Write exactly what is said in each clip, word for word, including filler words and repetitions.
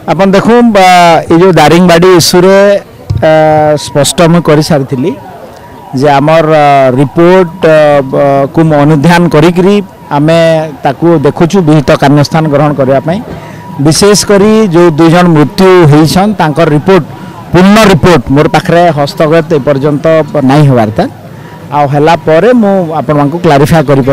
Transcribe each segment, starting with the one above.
अपन देखो ये जो दारिंगबाड़ी इश्यू स्पष्ट मुझे कर सारी जे आमर रिपोर्ट को अनुध्यान करी आमे ताकू देखुचु विहित कार्यानुष्ठान ग्रहण करने विशेषकर जो दुईज मृत्यु होइछन तांकर रिपोर्ट पूर्ण रिपोर्ट मोर पाखरे हस्तगत एपर्यंत नहीं होवार था आला पर मु आपण को क्लारिफाई कर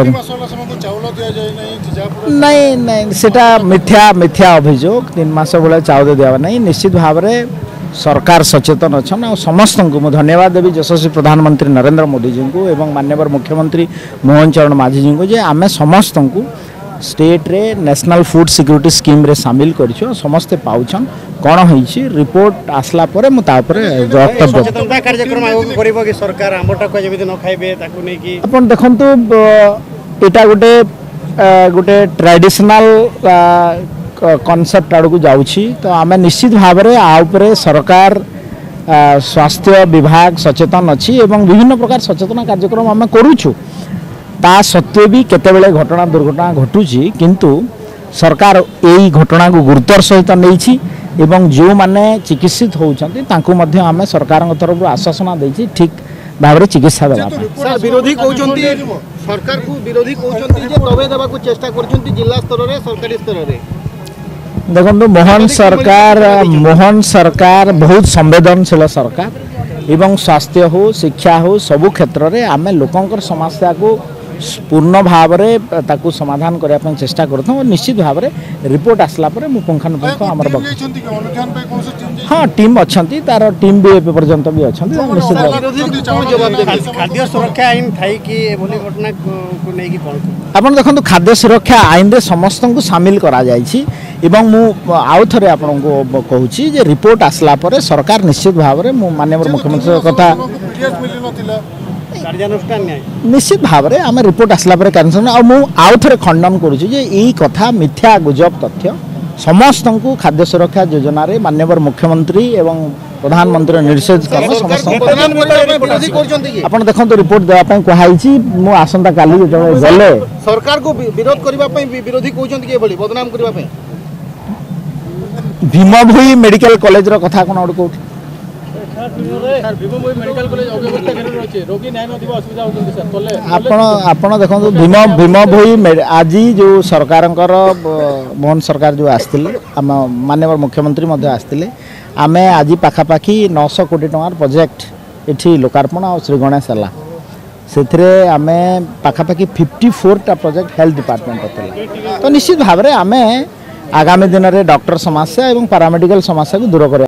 नहीं नहीं सेटा मिथ्या मिथ्या अभियोग तीन मास भाई चाउल दिया नहीं निश्चित भाव में सरकार सचेतन अच्छा और समस्त को मुझे धन्यवाद देवी यशस्वी प्रधानमंत्री नरेंद्र मोदी जी को एवं माननीय मुख्यमंत्री मोहन चरण माझी जी को जे आमे समस्त को स्टेट रे नेशनल फूड सिक्योरिटी स्कीम रे शामिल कर समस्ते पाउछन कौन होइछि रिपोर्ट आसला परे मु ता परे वक्तव्य सचेतनता कार्यक्रम आयोग करिवो कि सरकार आंबटा को जेमिति न खाइबे ताकू नै कि अपन देखंतु एटा गोटे गोटे ट्रेडिशनल कॉन्सेप्ट आड़ को जाउछि तो आमे निश्चित भाव में आ सरकार स्वास्थ्य विभाग सचेतन अच्छी एवं विभिन्न प्रकार सचेतना कार्यक्रम आम करूछु ता सत्वे भी केतेबेले घटना दुर्घटना घटुची किंतु सरकार यही घटना को गुरुत्वर सहित नहीं एवं जो माने चिकित्सित होउछंती तांको मध्य आमे सरकार तरफ आश्वासन देछि ठीक भाव चिकित्सा देवा विरोधी कहउछंती सरकार को विरोधी कहउछंती जे तबे देबा को चेष्टा करछंती जिला स्तर रे सरकारी स्तर रे देखो मोहन सरकार मोहन सरकार बहुत संवेदनशील सरकार एवं स्वास्थ्य हो शिक्षा हो सबु क्षेत्र में आम लोकंकर समस्या को पूर्ण भाव में ताकू समाधान करने चेष्टा करता और निश्चित भाव में रिपोर्ट आसला पर पुंखानुपुंख आम हाँ टीम अच्छा तार टीम भी एपर्यंत भी अच्छा खाद्य सुरक्षा आईन थाई कि एभली घटना को नै कि कोन आपण देखंतु खाद्य सुरक्षा आईन रे समस्त को शामिल करा जायछि एवं मु आउ थरे आपण को कहूछि जे रिपोर्ट आसला पर सरकार निश्चित भाव में मु माननीय मुख्यमंत्री कथा कार्यानुष्ठान न्याय निश्चित भाव में आम रिपोर्ट आसला पर कार्यानुष्ठान आ मु आउ थरे खंडन करूछि जे ई कथा मिथ्या गुजब तथ्य समस्त को खाद्य सुरक्षा योजना रे माननीय मुख्यमंत्री एवं प्रधानमंत्री निर्देश क्रम समस्त आपण देखंतु रिपोर्ट देवा पई कहाइछि मु आसंता काली जो गले सरकार को विरोध करबा पई विरोधी कहउछंती के बली बदनाम करबा पई भीमभोई मेडिकल कॉलेज रो कथा कोन ओड कोठी सर भीमभोई मेडिकल कॉलेज अव्यवस्था केन रहछि रोगी न्याय नथिबा असुविधा होतंती सर तले आपण आपण देखंतु भीम भीमभोई आजी जो सरकारंकर मोहन सरकार जो आस्तिले हम माननीय मुख्यमंत्री मध्ये आस्तिले आमे आज पाखापाखि नौ सौ कोटी टंकार प्रोजेक्ट एठी लोकार्पण और श्री गणेश हला से आमे पाखापाखि फिफ्टी फोर टा प्रोजेक्ट हेल्थ डिपार्टमेंट होता तो निश्चित भाव में आमे आगामी दिन में डॉक्टर समस्या और पैरामेडिकल समस्या को दूर कर